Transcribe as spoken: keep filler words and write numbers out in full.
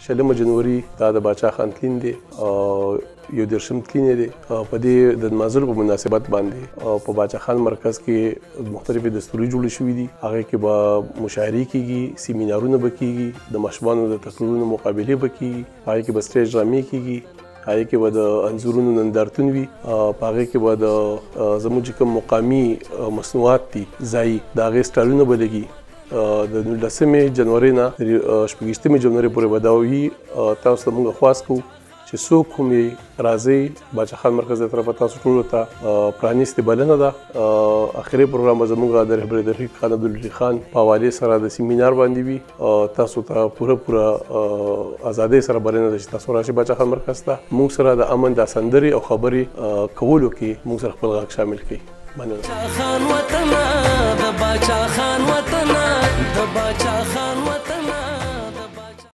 شلمه جنوري دا د باچا خان تلین دی او یو دېرشم تلین دی. په دې د نمازلو په مناسبت باندې په باچا خان مرکز کې مختلفې دستوري جوړې شوي دي. هغې کې به مشاعرې کېږي، سیمینارونه به کېږي، د ماشومانو د تقریرونو مقابلې به کېږي، هغې کې به سټیج ډرامې کېږي، هغې کې به د انځورونو نندارتون وي، په هغې کې به د زموږ چې کوم مقامي مصنوعات دي ځایي د هغې سټالونه به لګي. د نولسمې جنورۍ نه شپږویشتمې جنورۍ پورې به دا وي. تاسو ته موږ خواست کوو چې څوک هم یې راځئ، باچا خان مرکز د طرفه تاسو ټولو ته پرانیستې بلنه ده. اخري پروګرام به زموږ د رهبرۍ د رفیق خان عبدالرحیم خان په حوالې سره د سیمینار باندې وي. تاسو ته پوره پوره ازادۍ سره بلنه ده چې تاسو راشئ باچا خان مرکز ته. موږ سره د امن د سندرې او خبرې کولو کې موږ سره خپل غږ شامل کړئ. مننه.